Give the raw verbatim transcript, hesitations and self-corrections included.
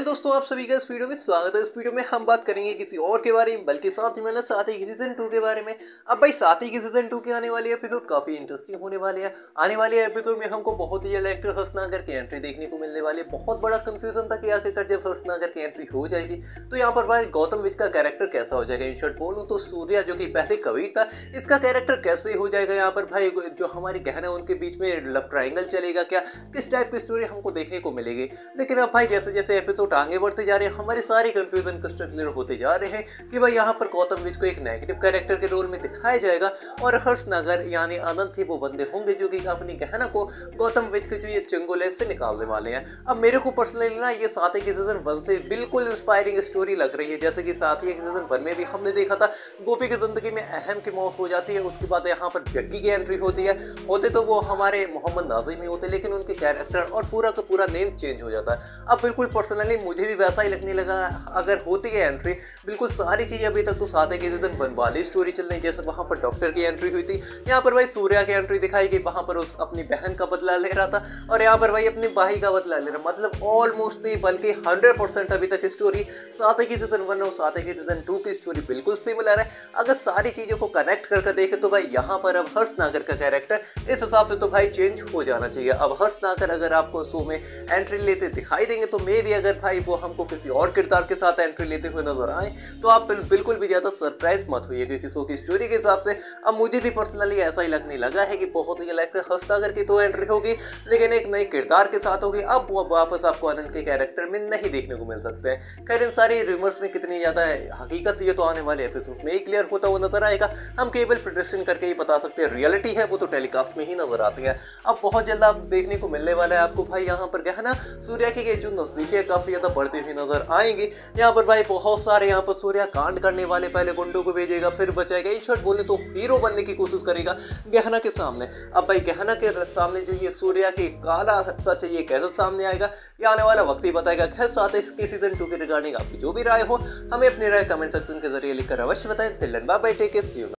दोस्तों, आप सभी का इस वीडियो में स्वागत है। इस वीडियो में हम बात करेंगे किसी और के बारे में, बल्कि साथ ही मैंने साथ ही सीजन टू के बारे में। अब भाई साथ ही की सीजन टू के आने वाली एपिसोड काफी इंटरेस्टिंग होने वाले हैं। आने वाले एपिसोड में हमको बहुत ही जल्द एक्टर हंसनागर की एंट्री देखने को मिलने वाली है। बहुत बड़ा कंफ्यूजन था कि आखिरकार जब हंसनागर की एंट्री हो जाएगी तो यहाँ पर भाई गौतम विज का कैरेक्टर कैसा हो जाएगा। इन शॉर्ट बोलूँ तो सूर्या जो कि पहले कबीर था, इसका कैरेक्टर कैसे हो जाएगा। यहाँ पर भाई जो हमारी गहना उनके बीच में लव ट्राइंगल चलेगा क्या, किस टाइप की स्टोरी हमको देखने को मिलेगी। लेकिन अब भाई जैसे जैसे एपिसोड आगे बढ़ते जा रहे हैं, हमारे सारे कंफ्यूजन क्रिस्टल क्लियर होते जा रहे हैं कि भाई यहाँ पर गौतम विज को एक नेगेटिव कैरेक्टर के रोल में दिखाया जाएगा और हर्षनगर यानी आनंद थे वो बंदे होंगे जो कि अपनी गहना को गौतम विज के जो ये चंगुल है इससे निकालने वाले हैं। अब मेरे को पर्सनली ना ये साथ ही की सीजन वन से बिल्कुल इंस्पायरिंग स्टोरी लग रही है। जैसे कि साथ ही सीजन वन में भी हमने देखा था गोपी की जिंदगी में अहम की मौत हो जाती है, उसके बाद यहाँ पर जग्गी की एंट्री होती है। होते तो वो हमारे मोहम्मद नाजिम ही होते, लेकिन उनके कैरेक्टर और पूरा का पूरा नेम चेंज हो जाता है। अब बिल्कुल पर्सनली मुझे भी वैसा ही लगने लगा अगर होती है एंट्री। बिल्कुल सारी चीज़ें अभी तक तो साथ ही की सीजन वन वाली स्टोरी चल रही है। जैसे वहाँ पर डॉक्टर की एंट्री हुई थी, यहाँ पर भाई सूर्या की एंट्री दिखाई गई, वहाँ पर उस अपनी बहन का बदला ले रहा था और यहाँ पर भाई अपनी भाई का बदला ले रहा। मतलब ऑलमोस्ट नहीं बल्कि हंड्रेड परसेंट अभी तक स्टोरी साथ ही की सीजन वन और साथ ही की सीजन टू की स्टोरी बिल्कुल सिमिलर है। अगर सारी चीज़ों को कनेक्ट करके देखें तो भाई यहाँ पर अब हर्षनागर का कैरेक्टर इस हिसाब से तो भाई चेंज हो जाना चाहिए। अब हर्षनागर अगर आपको शो में एंट्री लेते दिखाई देंगे तो मे भी अगर भाई वो हमको किसी और किरदार के साथ एंट्री लेते हुए नजर आए तो आप बिल्कुल भी ज्यादा सरप्राइज मत होइए, क्योंकि शो की स्टोरी के हिसाब से अब मुझे भी पर्सनली ऐसा ही लगने लगा है कि बहुत ही लाइक हर्षनागर की तो एंट्री होगी लेकिन एक नए किरदार के साथ होगी। अब वो वापस आपको आनंद के कैरेक्टर में नहीं देखने को मिल सकते हैं। खैर इन सारी रूमर्स में कितनी ज्यादा हकीकत ये तो आने वाले एपिसोड में ही क्लियर होता हुआ नजर आएगा। हम केवल प्रेडिक्शन करके ही बता सकते हैं, रियलिटी है वो तो टेलीकास्ट में ही नजर आती है। अब बहुत जल्द आप देखने को मिलने वाला है आपको भाई यहाँ पर गहना सूर्या की जो नजदीकी काफी ज्यादा बढ़ती हुई नजर आएंगी। यहाँ पर भाई बहुत सारे यहाँ पर सूर्या कांड करने वाले पहले गुंडों को भेजेगा फिर बचाएगा, इन शॉर्ट बोले तो हीरो बनने की कोशिश करेगा गहना के सामने। अब भाई गहना के सामने जो ये सूर्या की काला सच है ये कैसे सामने आएगा ये आने वाला वक्त ही बताएगा। खैर साथ ही इसके सीजन टू के रिगार्डिंग आपकी जो भी राय हो हमें अपनी राय कमेंट सेक्शन के जरिए लिखकर अवश्य बताएं। Till then bye bye, take care, see you.